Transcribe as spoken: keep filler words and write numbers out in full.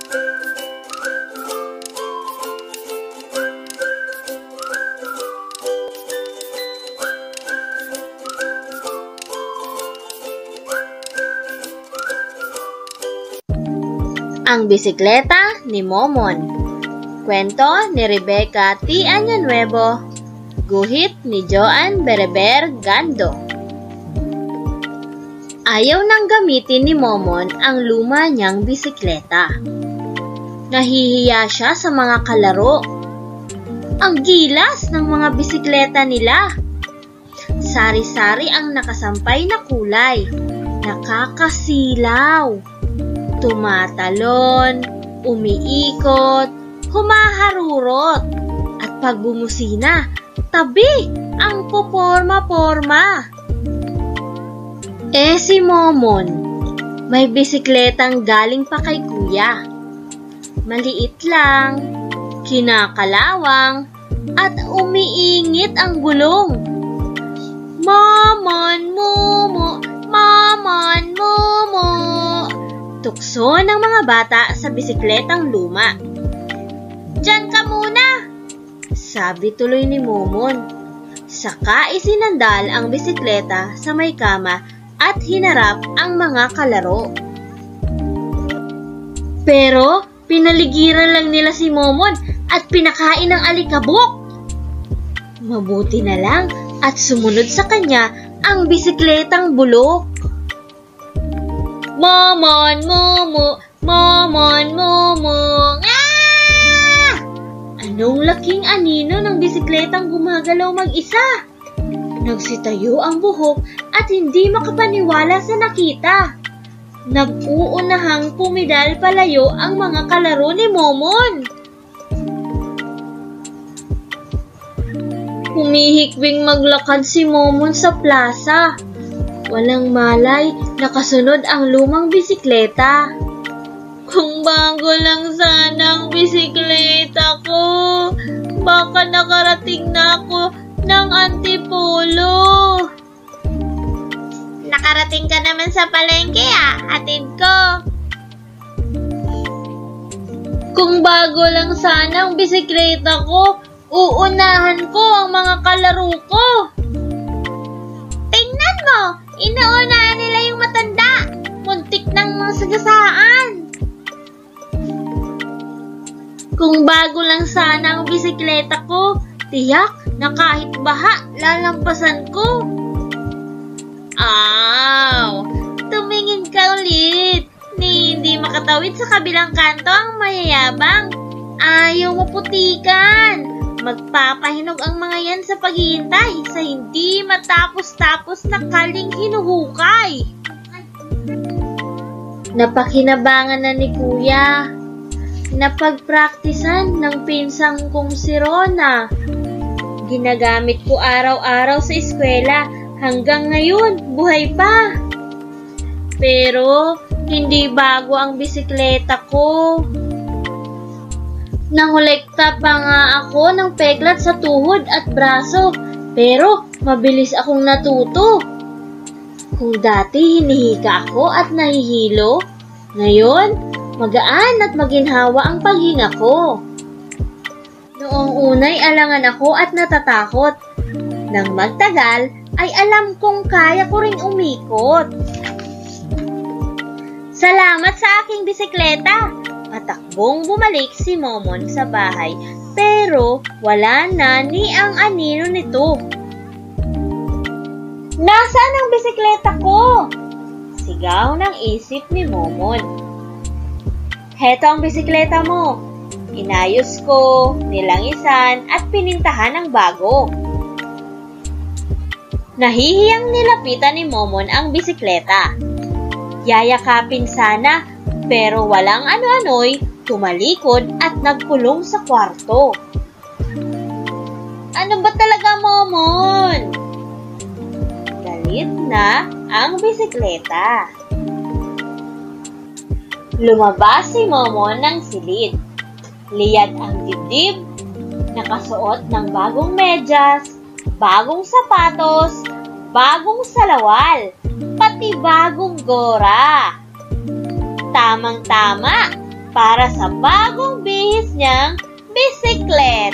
Ang bisikleta ni Momon. Kwento ni Rebecca T. Año-Nuevo. Guhit ni Joan Bereber Gando. Ayaw nang gamitin ni Momon ang luma niyang bisikleta. Nahihiya siya sa mga kalaro. Ang gilas ng mga bisikleta nila. Sari-sari ang nakasampay na kulay. Nakakasilaw. Tumatalon, umiikot, humaharurot, at pag bumusina, tabi ang poporma-porma. Eh si Momon, may bisikletang galing pa kay kuya. Maliit lang, kinakalawang, at umiingit ang gulong. Momon, mumu, Momon, mumu. Tukso ng mga bata sa bisikletang luma. "Diyan ka muna!" sabi tuloy ni Momon. Saka isinandal ang bisikleta sa may kama at hinarap ang mga kalaro. Pero pinaligiran lang nila si Momon at pinakain ng alikabok. Mabuti na lang at sumunod sa kanya ang bisikletang bulok. Momon, mumu, Momon, mumu. Ah! Anong laking anino ng bisikletang gumagalaw mag-isa? Nagsitayo ang buhok at hindi makapaniwala sa nakita. Nag-uunahang pumidal palayo ang mga kalaro ni Momon. Humihikbing maglakad si Momon sa plaza. Walang malay, nakasunod ang lumang bisikleta. Kung bago lang sana ang bisikleta ko, baka nakarating na ako ng Antipolo. Nakarating ka naman sa palengke ah, hatid ko. Kung bago lang sana ang bisikleta ko, uunahan ko ang mga kalaro ko. Tingnan mo! Inuunahan nila yung matanda. Muntik ng mga sagasaan. Kung bago lang sana ang bisikleta ko, tiyak na kahit baha, lalampasan ko. Aw! Tumingin ka ulit. Ni hindi makatawid sa kabilang kanto ang mayayabang. Ayaw maputikan. Magpapahinog ang mga yan sa paghihintay sa hindi matapos-tapos na kaling hinuhukay. Napakinabangan na ni Kuya. Napagpraktisan ng pinsang kong si Rona. Ginagamit ko araw-araw sa eskwela hanggang ngayon, buhay pa. Pero hindi bago ang bisikleta ko. Nangolekta pa nga ako ng peklat sa tuhod at braso, pero mabilis akong natuto. Kung dati hinihika ako at nahihilo, ngayon magaan at maginhawa ang paghinga ko. Noong unay alangan ako at natatakot. Nang magtagal ay alam kong kaya ko ring umikot. Salamat sa aking bisikleta! Matakbong bumalik si Momon sa bahay, pero wala na ni ang anino nito. Nasaan ang bisikleta ko? Sigaw ng isip ni Momon. Heto ang bisikleta mo. Inayos ko, nilangisan at pinintahan ng bago. Nahihiyang nilapitan ni Momon ang bisikleta. Yayakapin sana, pero walang ano-ano'y tumalikod at nagkulong sa kwarto. Ano ba talaga, Momon? Galit na ang bisikleta. Lumabas si Momon ng silid. Liyad ang dibdib, nakasuot ng bagong medyas, bagong sapatos, bagong salawal, pati bagong gora. Tamang-tama, para sa bagong bihis niyang bisikleta.